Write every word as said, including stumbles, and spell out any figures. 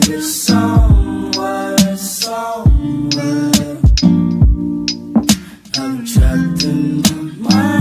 you somewhere, somewhere. I'm trapped in my mind.